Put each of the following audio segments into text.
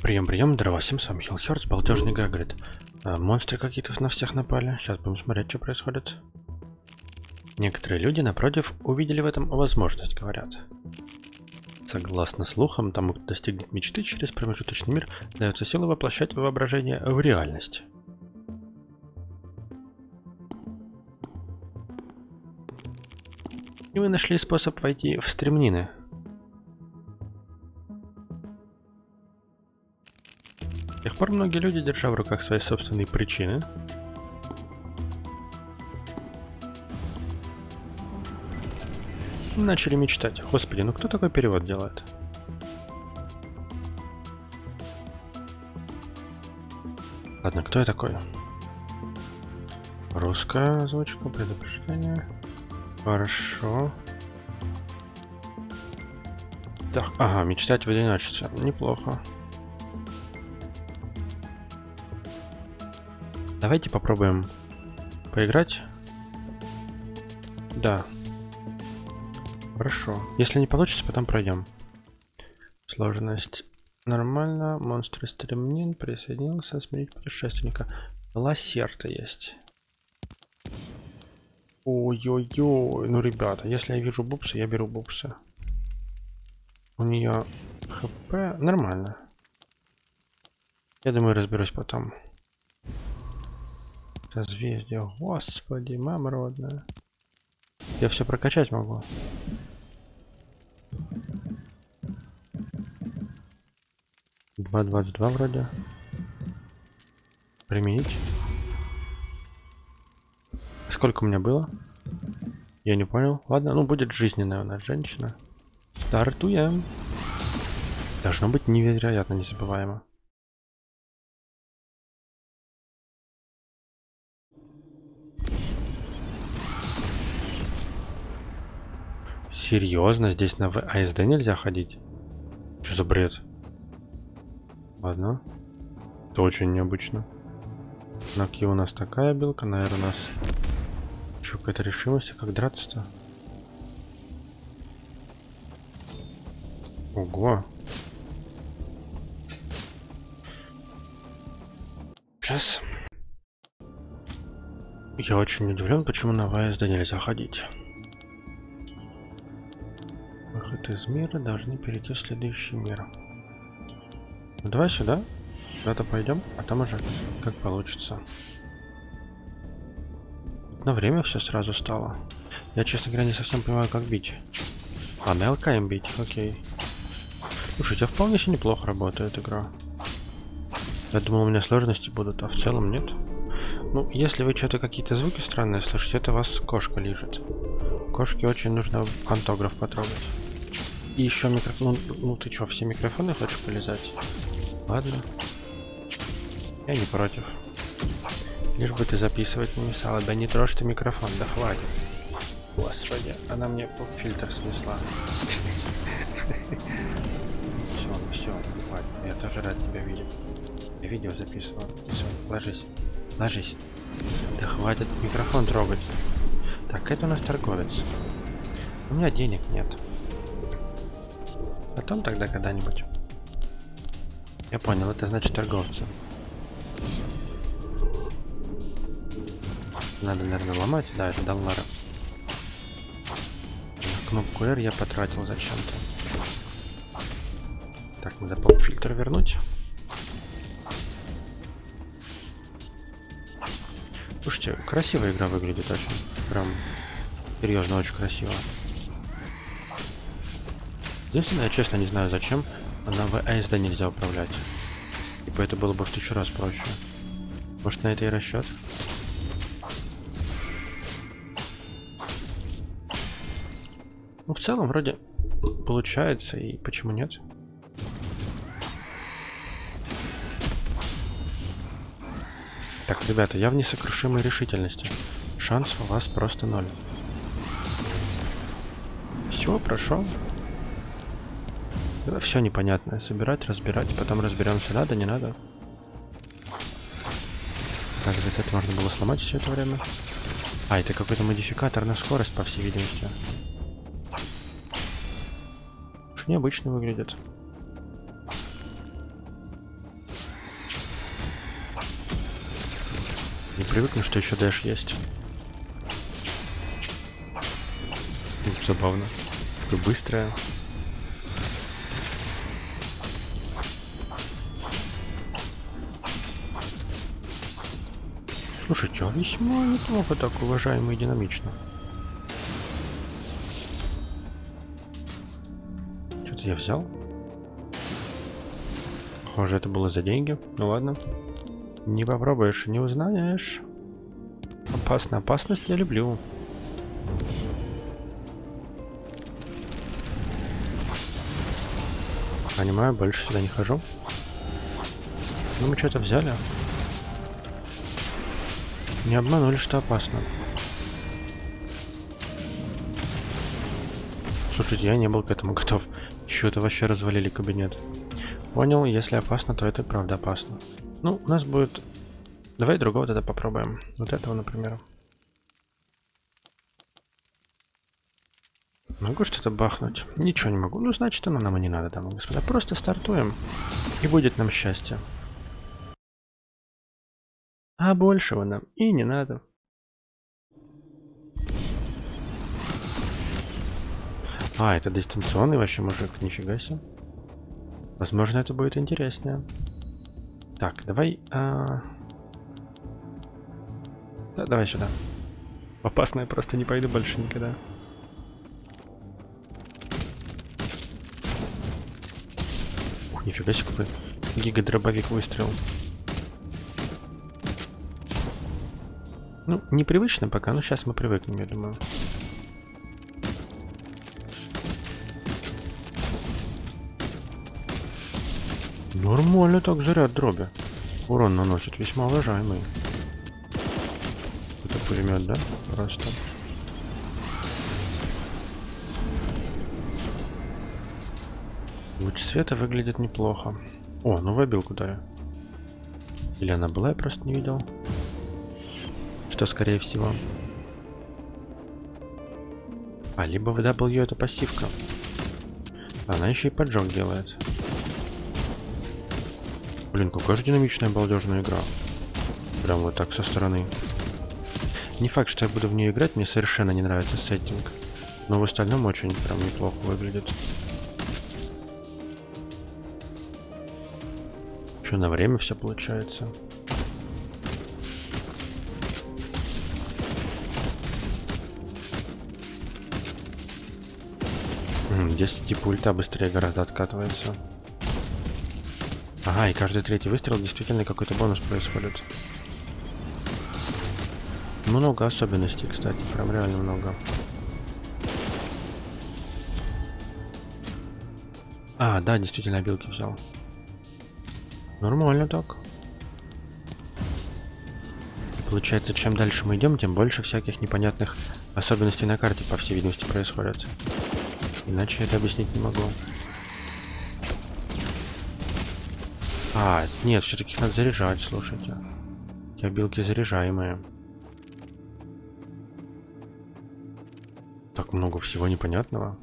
Прием, здорово всем, с вами Хиллхёрдс, балдежная игра, говорит. Монстры какие-то на всех напали. Сейчас будем смотреть, что происходит. Некоторые люди, напротив, увидели в этом возможность, говорят. Согласно слухам, тому, кто достигнет мечты через промежуточный мир, дается сила воплощать воображение в реальность. И вы нашли способ войти в стремнины. С тех пор многие люди, держа в руках свои собственные причины, начали мечтать. Господи, ну кто такой перевод делает? Ладно, кто я такой? Русская озвучка, предупреждение. Хорошо. Так, ага, мечтать в одиночестве. Неплохо. Давайте попробуем поиграть. Да. Хорошо. Если не получится, потом пройдем. Сложность нормально. Монстр стремнин присоединился. Смирить путешественника. Лассерта есть. Ой-ой-ой. Ну, ребята, если я вижу бубса, я беру бубса. У нее хп нормально. Я думаю, разберусь потом. Созвездие. Господи, мама родная. Я все прокачать могу. Два 22 вроде. Применить. Сколько у меня было? Я не понял. Ладно, ну будет жизненная у нас женщина. Стартуем. Должно быть невероятно незабываемо. Серьезно? Здесь на АСД нельзя ходить? Что за бред? Ладно. Это очень необычно. На Q у нас такая белка, на R у нас... Что, какая-то решимость? Как драться-то? Ого. Сейчас. Я очень удивлен, почему на АСД нельзя ходить. Выход из мира, должны перейти в следующий мир. Ну, давай сюда. Куда-то пойдем, а там уже как получится. На время все сразу стало. Я, честно говоря, не совсем понимаю, как бить. А, на ЛК им бить, окей. Слушайте, вполне себе неплохо работает игра. Я думал, у меня сложности будут, а в целом нет. Ну, если вы что-то какие-то звуки странные слышите, это вас кошка лежит. Кошке очень нужно пантограф потрогать. И еще микрофон. Ну ты что, все микрофоны хочешь полезать? Ладно. Я не против. Лишь бы ты записывать не мешала. Да не трожь ты микрофон, да хватит. Господи, она мне фильтр снесла. Все, хватит. Я тоже рад тебя видеть. Я видео записывал. Все, ложись. Ложись. Да хватит микрофон трогать. Так, это у нас торговец. У меня денег нет. Потом тогда когда-нибудь. Я понял, это значит торговцы. Надо, наверное, ломать. Да, это доллары. Кнопку R я потратил зачем-то. Так, надо поп-фильтр вернуть. Слушайте, красивая игра выглядит очень. Прям серьезно, очень красиво. Единственное, я честно не знаю, зачем она в АСД нельзя управлять. Типа это было бы в 1000 раз проще. Может, на это и расчет? Ну, в целом, вроде получается, и почему нет? Так, ребята, я в несокрушимой решительности. Шанс у вас просто 0. Все, прошел. Все непонятное. Собирать, разбирать, потом разберемся, надо, не надо. Оказывается, это можно было сломать все это время. А, это какой-то модификатор на скорость, по всей видимости. Уж необычно выглядит. привыкну, что еще дэш есть. Забавно. Такое быстрое. Слушайте, а весьма неплохо так, уважаемо и динамично. Что-то я взял. Похоже, это было за деньги. Ну ладно. Не попробуешь, не узнаешь. Опасно. Опасность я люблю. Понимаю, больше сюда не хожу. Ну, мы что-то взяли. Не обманули, что опасно. Слушайте, я не был к этому готов. Чё-то вообще развалили кабинет. Понял, если опасно, то это правда опасно. Ну, у нас будет... Давай другого тогда попробуем. Вот этого, например. Могу что-то бахнуть? Ничего не могу. Ну, значит, оно нам и не надо, дамы и господа. Просто стартуем. И будет нам счастье. А большего нам и не надо. А, это дистанционный вообще мужик. Нифига себе. Возможно, это будет интереснее. Так, давай... Да, давай сюда. Опасно, я просто не пойду больше никогда. Нифига себе, какой гига-дробовик выстрел. Ну, непривычно пока, но сейчас мы привыкнем, я думаю. Нормально так заряд дроби. Урон наносит весьма уважаемый. Это пулемет, да? Просто. Луч света выглядит неплохо. О, новая билка дали. Или она была, я просто не видел. Что скорее всего. А, либо в W это пассивка. Она еще и поджог делает. Блин, какая же динамичная, балдежная игра. Прям вот так со стороны. Не факт, что я буду в нее играть, мне совершенно не нравится сеттинг. Но в остальном очень прям неплохо выглядит. Что, на время все получается? Здесь типа ульта быстрее гораздо откатывается. Ага, и каждый третий выстрел действительно какой-то бонус происходит. Много особенностей, кстати, прям реально много. А, да, действительно, обилки взял. Нормально так. И получается, чем дальше мы идем, тем больше всяких непонятных особенностей на карте, по всей видимости, происходят. Иначе я это объяснить не могу. А, нет, все-таки их надо заряжать, слушайте. Эти обилки заряжаемые. Так много всего непонятного.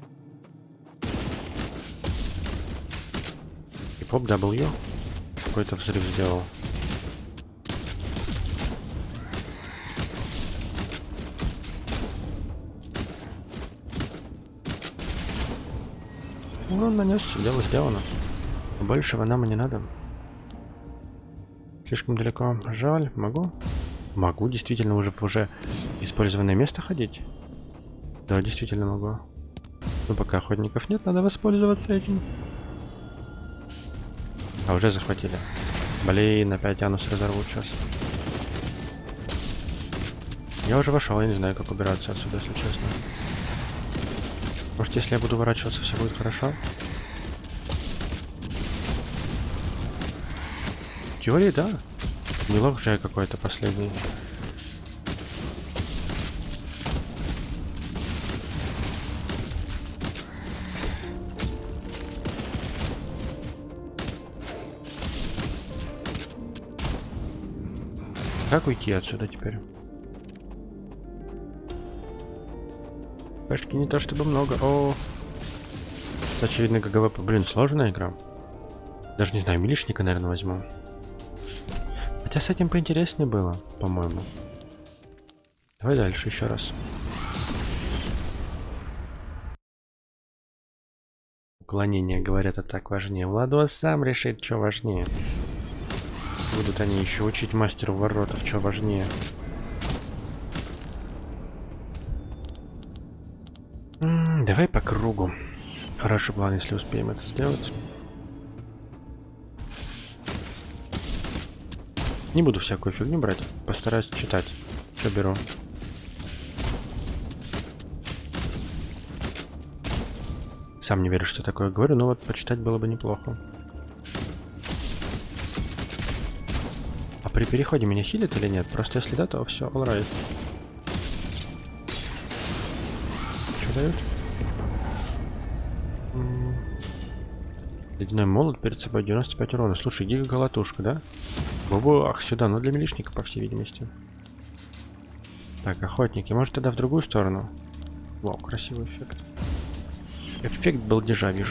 И поп W какой-то взрыв сделал. Урон нанес, дело сделано. Большего нам и не надо. Слишком далеко. Жаль, могу? Могу, действительно, уже в уже использованное место ходить? Да, действительно могу. Но пока охотников нет, надо воспользоваться этим. А, уже захватили. Блин, опять анус разорвут сейчас. Я уже вошел, я не знаю, как убираться отсюда, если честно. Может, если я буду уворачиваться, все будет хорошо? В теории, да. Не лох же я какой-то последний. Как уйти отсюда теперь? Пешки не то чтобы много. О, очевидно, ГГВП. Блин, сложная игра. Даже не знаю, милишника, наверное, возьму. Хотя Хотя с этим поинтереснее было, по-моему. Давай дальше еще раз. Уклонение, говорят, а так важнее. Владос сам решит, что важнее. Будут они еще учить мастеру воротов, что важнее. Давай по кругу. Хороший план, если успеем это сделать. Не буду всякую фигню брать. Постараюсь читать. Что беру? Сам не верю, что такое говорю, но вот почитать было бы неплохо. А при переходе меня хилит или нет? Просто если да, то все, alright. Что дают? Ледяной молот перед собой 95 урона. Слушай, гига-колотушка, да? Ах, сюда, но для милишника, по всей видимости. Так, охотники. Может тогда в другую сторону? Вау, красивый эффект. Эффект балдежа вижу.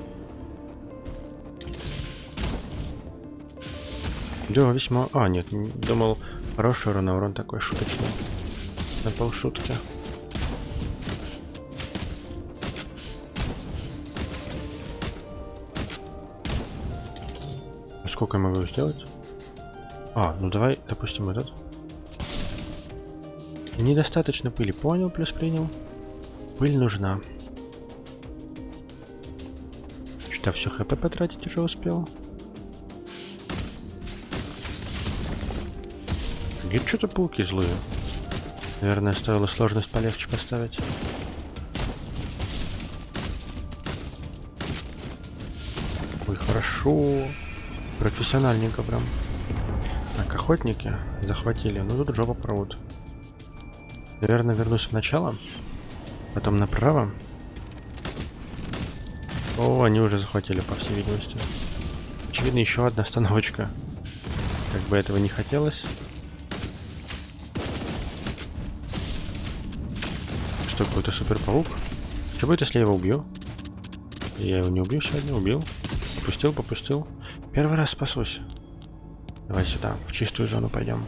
Да, весьма... А, нет, думал, хороший урон, а урон такой шуточный. На полшутки. Сколько я могу сделать? А, ну давай, допустим, этот. Недостаточно пыли. Понял, плюс принял. Пыль нужна. Что, все хп потратить уже успел? Где что-то пауки злые. Наверное, стоило сложность полегче поставить. Ой, хорошо. Профессиональненько прям. Так, охотники захватили. Ну тут жопа порвут. Наверное, вернусь в начало. Потом направо. О, они уже захватили, по всей видимости. Очевидно, еще одна остановочка. Как бы этого не хотелось. Что, какой-то суперпаук? Что будет, если я его убью? Я его не убью сегодня, убил. Попустил. Первый раз спасусь. Давай сюда, в чистую зону пойдем.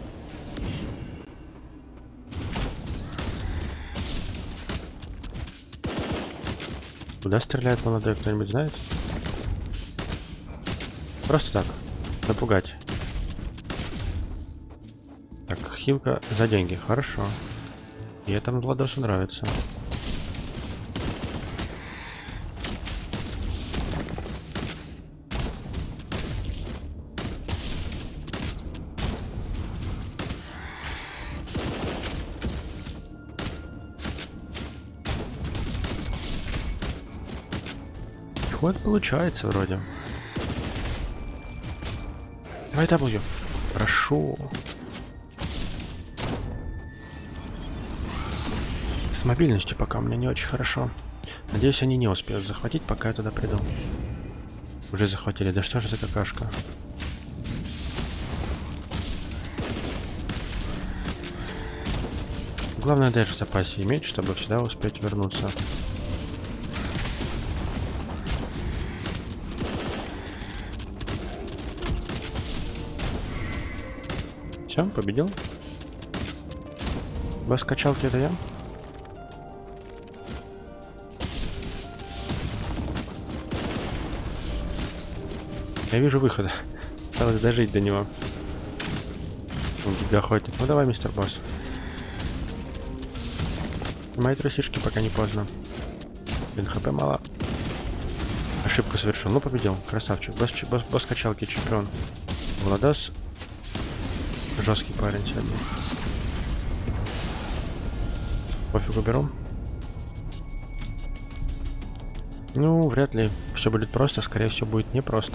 Куда стреляет молодой, кто-нибудь знает? Просто так, напугать. Так, хилка за деньги, хорошо. И этому Владосу нравится. Вот получается вроде. Давай W. Прошу. С мобильностью пока у меня не очень хорошо. Надеюсь, они не успеют захватить, пока я туда приду. Уже захватили. Да что же за какашка? Главное даже в запасе иметь, чтобы всегда успеть вернуться. Все, победил. Босс качалки это я. Я вижу выхода. Осталось дожить до него. Он тебя охотник. Ну давай, мистер босс. Мои трусишки, пока не поздно. Блин, хп мало. Ошибку совершил. Ну победил. Красавчик. Босс качалки чемпион. Владос. Жесткий парень сегодня. Пофигу беру. Ну, вряд ли все будет просто. Скорее всего, будет непросто.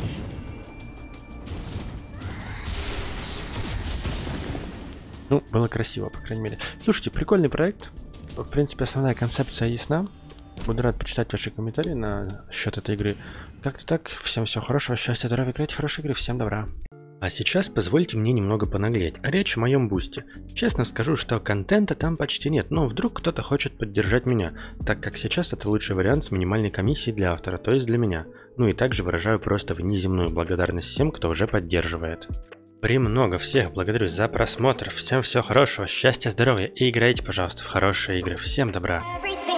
Ну, было красиво, по крайней мере. Слушайте, прикольный проект. В принципе, основная концепция ясна. Буду рад почитать ваши комментарии на счет этой игры. Как-то так. Всем всего хорошего, счастья, здоровья, играйте в хорошие игры. Всем добра. А сейчас позвольте мне немного понаглеть. Речь о моем бусте. Честно скажу, что контента там почти нет, но вдруг кто-то хочет поддержать меня, так как сейчас это лучший вариант с минимальной комиссией для автора, то есть для меня. Ну и также выражаю просто внеземную благодарность всем, кто уже поддерживает. премного. Всех благодарю за просмотр. Всем всего хорошего, счастья, здоровья и играйте, пожалуйста, в хорошие игры. Всем добра. Everything